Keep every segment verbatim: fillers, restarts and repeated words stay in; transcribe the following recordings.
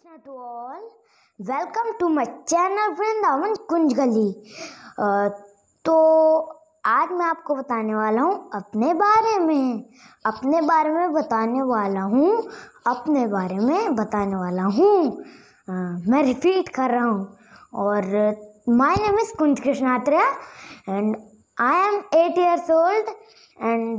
Krishna to all. Welcome to my channel Vrindavan कुंज गली। अ, तो आज मैं आपको बताने वाला हूँ अपने बारे में अपने बारे में बताने वाला हूँ अपने बारे में बताने वाला हूँ अ, मैं रिपीट कर रहा हूँ। और my name is Kunj Krishnatreya and I am eight years old and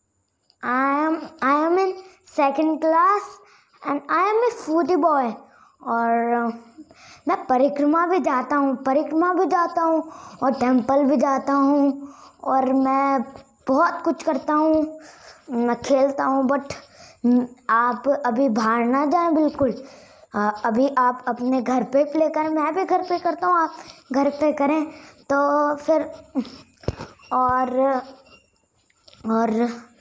I am I am in second class and I am a foodie boy. और मैं परिक्रमा भी जाता हूँ परिक्रमा भी जाता हूँ और टेंपल भी जाता हूँ और मैं बहुत कुछ करता हूँ। मैं खेलता हूँ बट आप अभी बाहर ना जाएं बिल्कुल। अभी आप अपने घर पे प्ले करें, मैं भी घर पे करता हूँ, आप घर पे करें तो फिर। और और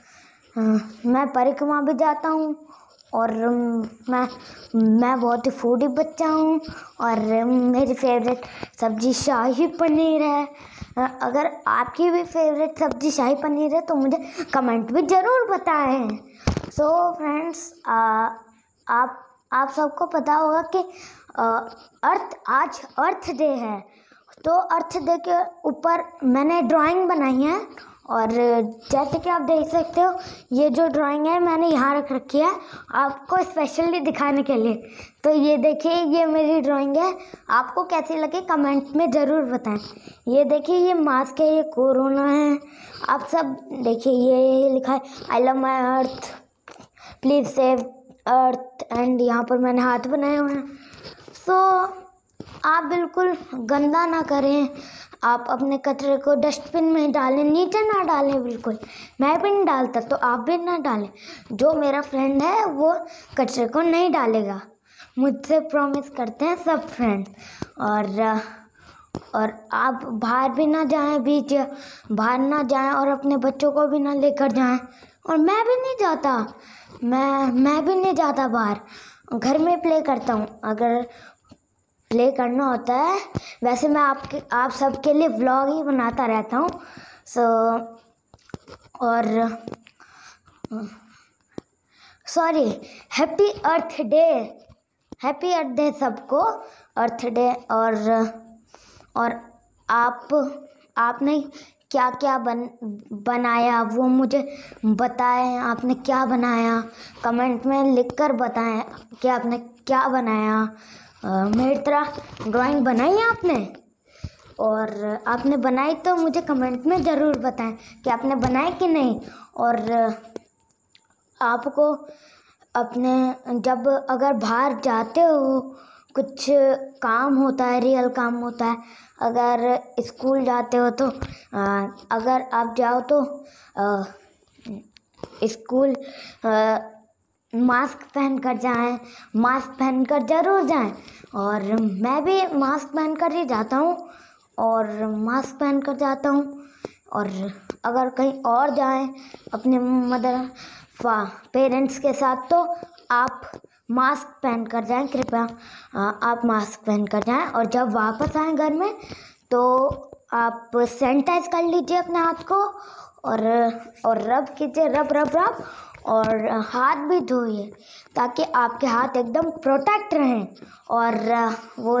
मैं परिक्रमा भी जाता हूँ और मैं मैं बहुत ही फूडी बच्चा हूँ और मेरी फेवरेट सब्ज़ी शाही पनीर है। अगर आपकी भी फेवरेट सब्ज़ी शाही पनीर है तो मुझे कमेंट में ज़रूर बताएं। सो फ्रेंड्स, आप आप सबको पता होगा कि अर्थ आज अर्थ डे है, तो अर्थ डे के ऊपर मैंने ड्राइंग बनाई है। और जैसे कि आप देख सकते हो, ये जो ड्राइंग है मैंने यहाँ रख रखी है आपको स्पेशली दिखाने के लिए। तो ये देखिए, ये मेरी ड्राइंग है। आपको कैसी लगी कमेंट में ज़रूर बताएं। ये देखिए, ये मास्क है, ये कोरोना है। आप सब देखिए, ये लिखा है I love my earth, please save earth. And यहाँ पर मैंने हाथ बनाए हुए हैं। सो आप बिल्कुल गंदा ना करें, आप अपने कचरे को डस्टबिन में डालें, नीचे ना डालें बिल्कुल। मैं भी नहीं डालता तो आप भी ना डालें। जो मेरा फ्रेंड है वो कचरे को नहीं डालेगा, मुझसे प्रॉमिस करते हैं सब फ्रेंड। और और आप बाहर भी ना जाएं, बीच बाहर ना जाएं और अपने बच्चों को भी ना लेकर जाएं। और मैं भी नहीं जाता मैं मैं भी नहीं जाता बाहर, घर में प्ले करता हूँ अगर प्ले करना होता है। वैसे मैं आपके आप सबके लिए व्लॉग ही बनाता रहता हूँ। सो और sorry, happy earth day, happy earth day सबको, अर्थ डे। और और आप आपने क्या क्या बन बनाया वो मुझे बताएं। आपने क्या बनाया कमेंट में लिख कर बताएं कि आपने क्या बनाया। Uh, मेरी तरह ड्राइंग बनाई है आपने, और आपने बनाई तो मुझे कमेंट में ज़रूर बताएं कि आपने बनाई कि नहीं। और आपको अपने जब अगर बाहर जाते हो, कुछ काम होता है, रियल काम होता है, अगर स्कूल जाते हो तो आ, अगर आप जाओ तो आ, स्कूल आ, मास्क पहन कर जाएं, मास्क पहन कर ज़रूर जाएं। और मैं भी मास्क पहन कर ही जाता हूँ और मास्क पहन कर जाता हूँ। और अगर कहीं और जाएं अपने मदर फा पेरेंट्स के साथ तो आप मास्क पहन कर जाएं, कृपया आप मास्क पहन कर जाएं। और जब वापस आएं घर में तो आप सैनिटाइज कर लीजिए अपने हाथ को और और रब कीजिए, रब रब रब और हाथ भी धोइए ताकि आपके हाथ एकदम प्रोटेक्ट रहें। और वो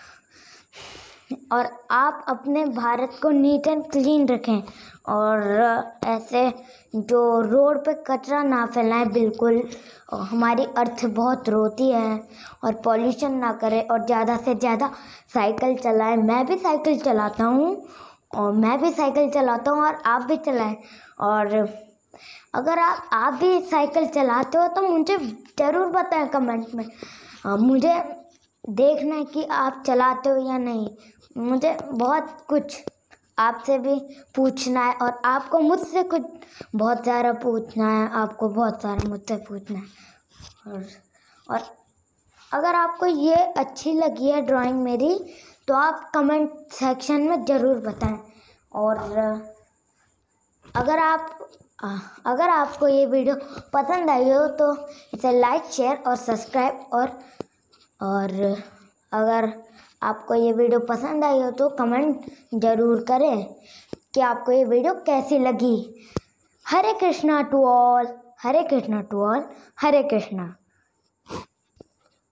और आप अपने भारत को नीट एंड क्लीन रखें और ऐसे जो रोड पे कचरा ना फैलाएं बिल्कुल। हमारी अर्थ बहुत रोती है। और पॉल्यूशन ना करें और ज़्यादा से ज़्यादा साइकिल चलाएं। मैं भी साइकिल चलाता हूँ और मैं भी साइकिल चलाता हूँ और आप भी चलाएं। और अगर आप आप भी साइकिल चलाते हो तो मुझे ज़रूर बताएं कमेंट में। आ, मुझे देखना है कि आप चलाते हो या नहीं। मुझे बहुत कुछ आपसे भी पूछना है और आपको मुझसे कुछ बहुत सारा पूछना है, आपको बहुत सारा मुझसे पूछना है। और और अगर आपको ये अच्छी लगी है ड्राइंग मेरी तो आप कमेंट सेक्शन में ज़रूर बताएं। और अगर आप अगर आपको ये वीडियो पसंद आई हो तो इसे लाइक, शेयर और सब्सक्राइब और और अगर आपको ये वीडियो पसंद आई हो तो कमेंट ज़रूर करें कि आपको ये वीडियो कैसी लगी। Hare Krishna to all, Hare Krishna to all, Hare Krishna.